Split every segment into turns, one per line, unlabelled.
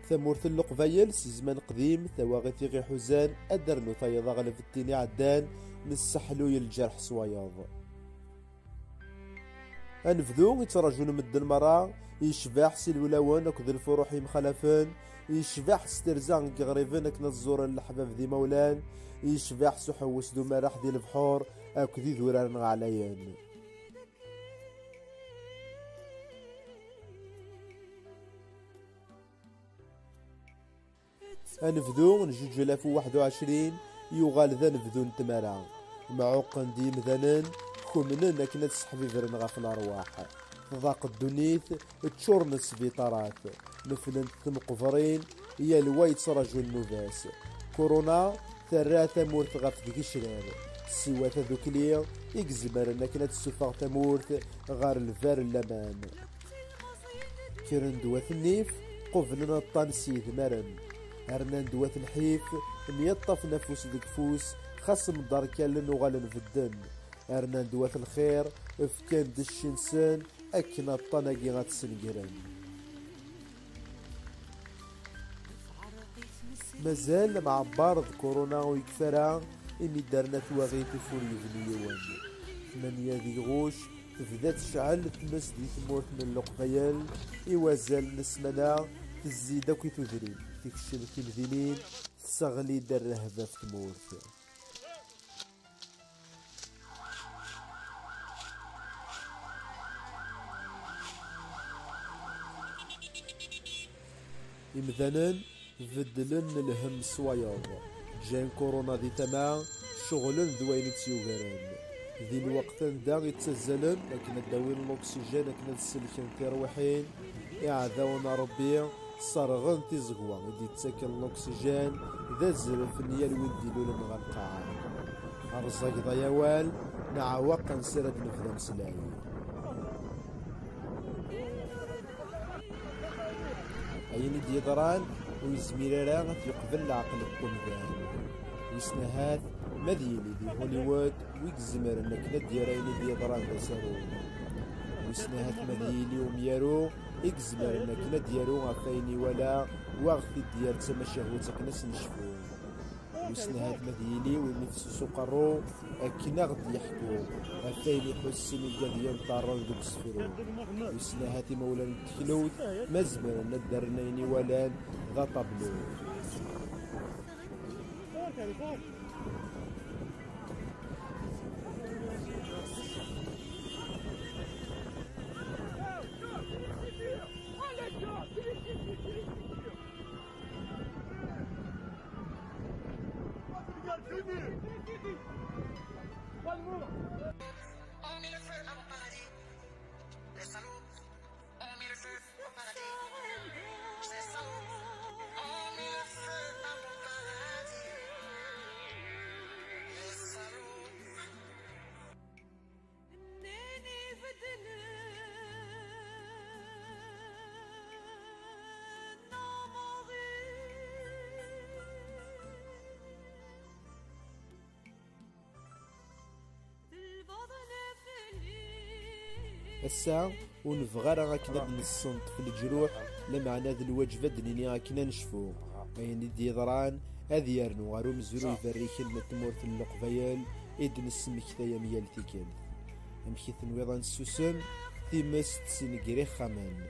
ثمورث اللقبايل سي زمان قديم ثواغثي غي حزان أدرنو طيضا غلف الديني عدان نسحلو الجرح صواياض. أنفذو يتراجون مد المرا يشباح سي الولاوان أكد الفروح مخلفان يشباح سترزان كغريفن أكنا الزور الحباب ذي مولان يشباح سحوس دو مراح دي البحور أكدي ذوران عليان. أنفذو نجوج 1021 يغال ذا نفذو نتمارا معوقن دي مذنن كومنن أكنا تسحبي فرن غاف الأرواح ضاق الدنيث تشورن السبيطارات نفلن تمقفرين يا الوايت رجل النوفاس كورونا ثلاثة مورث غاف ذيك الشرار سوا ذوكليا يكزمر أنك تسفغ تمورث غار الفار اللمان كيرن دوات النيف قفلنا الطانسيث مرن هرنا دوات الحيف نيطف نفوس ذك فوس خصم دار كالن وغالن في الدن هرنا دوات الخير فكان دش انسان أكنا الطناقي غاتسنقرن. مازال مع بارض كورونا ويكفرا إني دارنا ثواغي تفور يبني يوان 8 ذي غوش تبدا تشعل تمس دي ثمورت من اللقبيال إوازال نسمنا تزيد كي تدري تكشل في الذنين تسغلي در رهبة في تمورت. إمذانا بدلن الهم صواياض جان كورونا ذي تما شغلن ذوين تيوغران ذي الوقت دا يتسزلن لكن داوين الأكسجين لكن السلكن تروحين إعذاونا ربي صرغن تيزغوا يدي تسكن الأكسجين ذا الزرف نيال وين ديلو لنغلقاع أرزاق ضيوال نعوق نسرد نفذا مسلاي. أين ديضران ويزمير راه يقبل العقل الطمذان يسنهات مذيلي دي هوليوود ويكزمر انك نديرين ديضران بسارو ويسنهات مذيلي وميارو يكزمر انك نديرو غفايني ولا واغفي ديار تما شهوتك ناس نشفو ويسنهات مذيلي وينفسو سقرو اكنا غد يحكو غفايني حسن القضية نطارو دوك سفرو ويسنهات مولا تخلوت مزمر ندرنيني ولان ذا طبلو. الساعة ونبغى راه كنا نصنت في الجروح لمعنى ذي الوجبة دنيا كنا نشفو أين دي ضران هذي يرنو غارو مزرو يفريك المتمورت اللقبيال إدن السمك ثايا ميال تيكال أمكي تنويضا السوسن في مست سنقري خامان.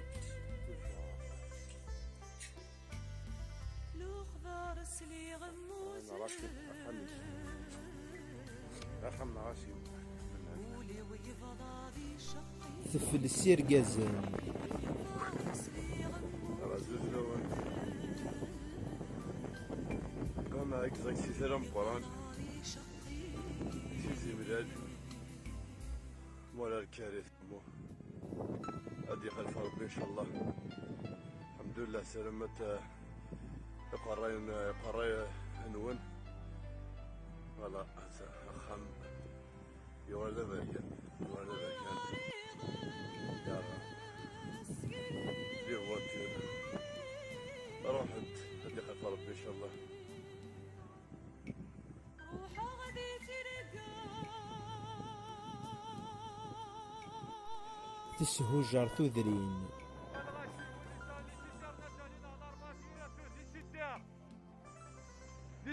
تفل السير قازان
كان هيك زي سيسرم قران سيزي مداد مولا الكارث مو ادي خلف ربي ان شاء الله الحمد لله سلامة قراي نون والله خم يولد بركان يا رب دي واتير روح انت ادي خلف ربي ان شاء الله.
تسهجر ثذرين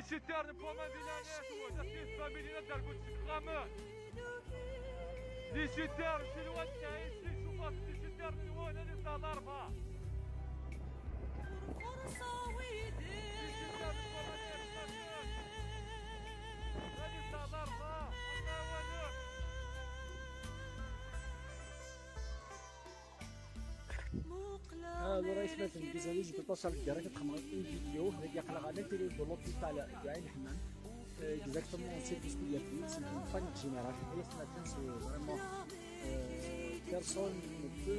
هذا رئيس مثلا الجزائري تتصل بالدرجة كتخمر فيديو هذاك يقلق على تيلي دو لوبيتال تاع عين الحمام اكزاكتومون سيرفيس كلية في سي اون بانيك جينيرال حيت مثلا سي فريمون بيرسون بو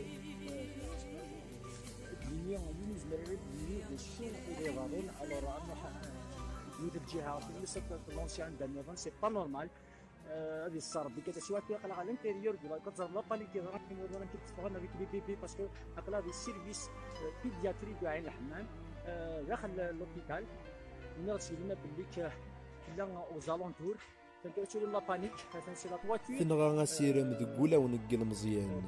دينيا عموما زمريري دينيا الشين اللي غادين الوغ انه يدير جهة في الوسط لونسيان دان سي با نورمال هذه الصرب اللي كتسوى فيها قلق على الانتيريور ديال كتظهر لا بالي كيظهر كيما كيتفرغ هذيك بي بي باسكو عقلها هذه السيرفيس بيدياتري ديال عين الحمام داخل لوبيتال نرسل لنا باللي كلا اوزالونتور كنتو لا بانيك تنسي لا تواتير
تنغا غاسير مذقوله ونقل مزيان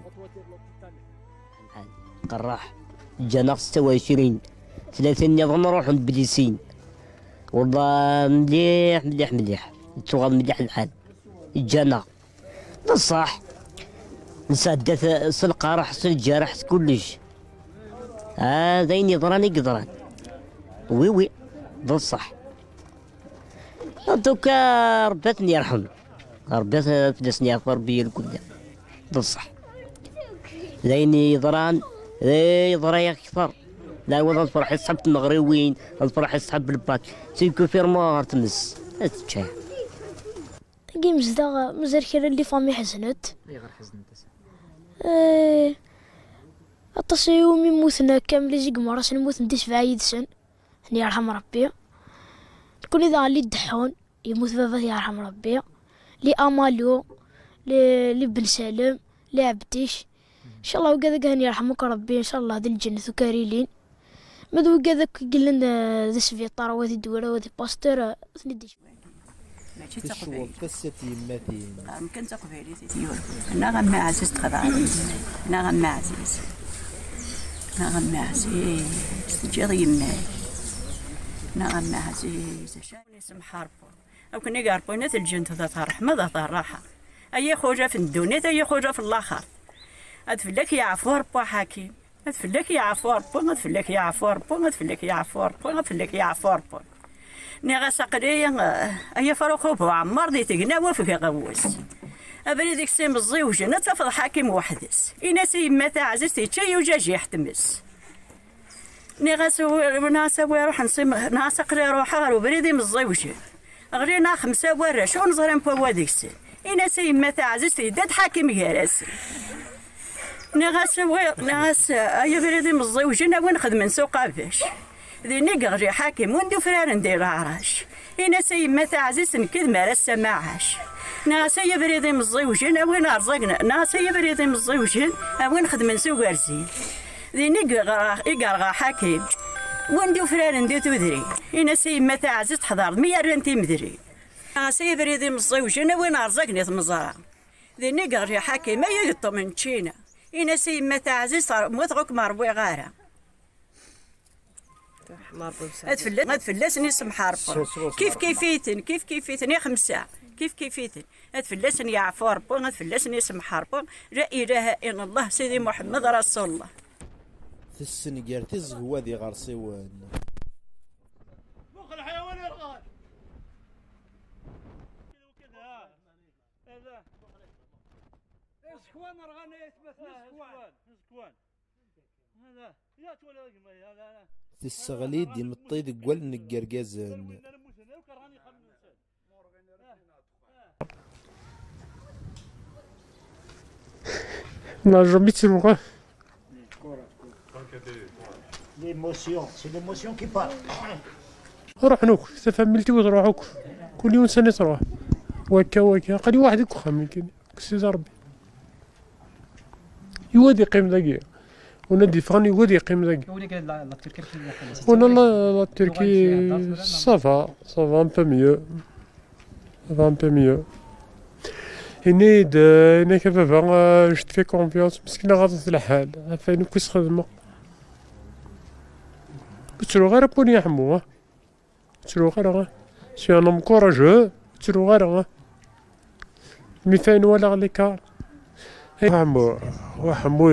قراح جانا 26 30 نظن نروح عند بليسين والله مليح مليح مليح تشغل مليح الحال جانا بصح نسدت سلقه راح الجرح كلش هذين يضراني قدران وي بصح دوكا رباتني يرحم ربات فلسني ربي الكل بصح ذين يضران يضرا اكثر لا والله الفرح يسحب المغربيين الفرح يسحب الباك سيكو فيرمون تمس تشا
كي مزال كرا اللي فامي حزنت
غير حزنت
اتصي يومي موتنا كامل يجي قمراس نموت نديش في عيد سن هني يرحم ربي تكون اذا اللي دحون يموت بابا يرحم ربي لي امالو لي بن سالم لي عبديش ان شاء الله وكذا هني يرحمك ربي ان شاء الله هذه الجنة وكاريلين ماذا كذا قلنا ذا سفيطار وذي الدوله وذي باستر نديش
ماشي تقبيلي
قصة يماتين
يمكن تقبيلي تيول انا غما عزيز تخضع انا غما عزيز انا غما عزيز تجي يماي انا غما عزيز شاني اسم حربو او كنا يقاربو ناس الجنت ذات الرحمه ذات الراحه اي خوجه في الدنيا اي خوجه في الاخر ادفلك يا عفو ربو حكيم ادفلك يا عفو ربو ادفلك يا عفو ربو ادفلك يا عفو ربو ادفلك يا عفو ربو نيغا سقري اي فروخو بو عمر دي تقنا وفك غوس ابري ديك سيم الزوج انا تفض حاكم وحدس انا سي متى عزيزتي تشي وجاجي يحتمس نيغا سوي ناس روح نسم ناس قري روح غير بريدي من الزوج غرينا 5 ورا شو نظهر بو هذيك السن انا سي متى عزيزتي داد حاكم يراس نيغا سوي ناس اي بريدي من الزوج انا وين نخدم نسوق باش ذيني قغري حاكم وندو فرار ندير عراش انا سي متى عزيز نكذ ما رسا ما عاش ناسي بريدي من الزوجين وين رزقنا ناسي بريدي من الزوجين وين خدم نسوق رزين ذيني قغرا حاكم وندو فرار ندير تودري انا سي متى عزيز تحضر 100 رنتي مدري ناسي بريدي من الزوجين وين رزقني ثمزرا ذيني قغري حاكم ما يقطو من تشينا انا سي متى عزيز موثقك مربوي غاره ادفلسني اسم حرب كيف يا 5 كيف ادفلسني يا عفو ربو ادفلسني اسم حرب لا اله الا الله سيدي محمد رسول الله
في السنغال تزهو هذه غرسيوان
مخ الحيوان يرغب كذا هذا اسكوان رغاني اسكوان هذا يا تولى هذا
تستغلي دي مطيد قول من القرقازان
Non, j'habite sur moi.
L'émotion, c'est l'émotion qui parle.
روح نوك تفهملتي وتروحوك كل يوم سنة تروح وكا قال واحد وخا يمكن كسيز ربي يودي قيم ذاكي ونادي فغني يودي قيم ذاكي وانا لا التركي صافا ان بو ميو ان بو ميو هنيد انا كبابا جت في كونفيونس مسكينه غاضت الحال عفاين كويس خدمه بترو غير بوني يحمو بترو غير سي ان ام كوراجو ترو غير مي فاين ولا غليكار وحمو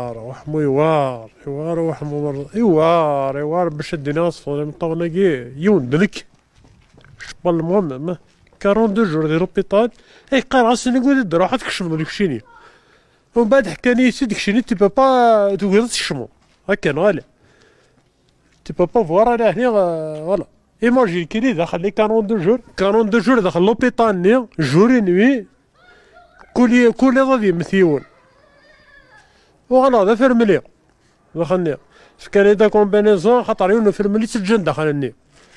يوار باش الدنيا صفو مطونا كي يوندلك شبال المهم 42 جور ديال لوبيطال قال غاسني نقول روح تكشف داكشيني ومن بعد حكاني سي داكشيني تي با تقدر تشمو هكا غالي تي با فوار على هنا فوالا ايماجين كي داخل لي 42 جور داخل لوبيطال ني جوري نوي كل غادي مثيون وغلا هذا فرملي دخلني فكان هذا كومبينيزون خاطر يونو فرملي تسجن دخلني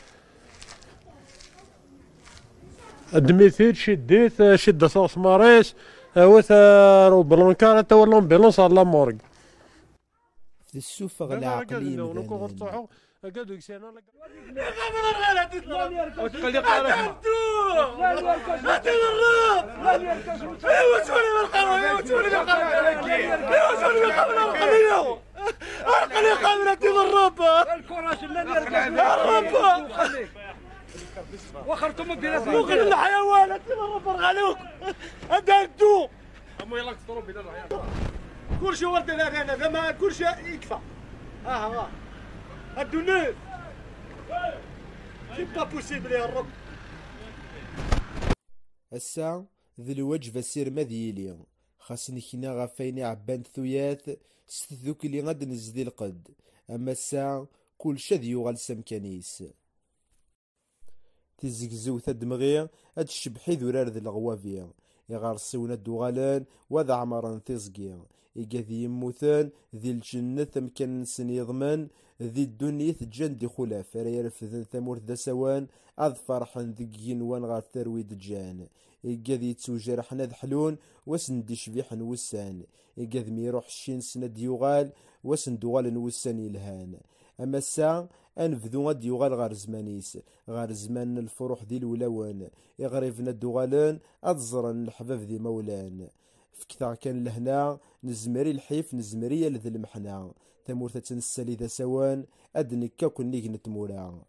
الدميثيل شد صوص ماريس وثا بلونكار تا ولا امبيلونس على مورغ
في السوفغ العقلي
قالوا يكسينا
وخرتم الدراسة الحيوانات غالوك أدلتو أما يلاك تضرب بلا الحيوان كل شيء ورد هذا ما كل شيء يكفى الدنيا سي با بوسيبل يا رب
هسا ذي الوجبة سير مذيلي خاصني كنا غفايني عبان ثويات ستذوك اللي غاد نزدي القد اما الساعة كل شذ يغال سمكانيس تزقزو تدمغي هاد الشبحي ذرار ذي الغوافيا يغارسونا الدوغالان وذا عمران تزقي إيقاذي يموثان ذي الجنة مكان نسن يضمن ذي الدنيا تجان خلاف راه يرفذن ثمورث ذا سوان أذ فرحن ذقين وان غار ثروي دجان إيقاذي يتسوجر حنا ذحلون واسن دي شبيح نوسان إيقاذ ميروح الشين سند يغال واسن دوغال نوسان يلهان أما الساعة أنفذو غاد يغال غار زمانيس غار زمان الفروح ذي الولوان يغرفنا الدوغالان أتزرن الحباب ذي مولان فكثر كان لهنا نزمري الحيف نزمري لذي المحنا ثمورثة تنسالي ذا سوان أدنكا كن نيك نتمورا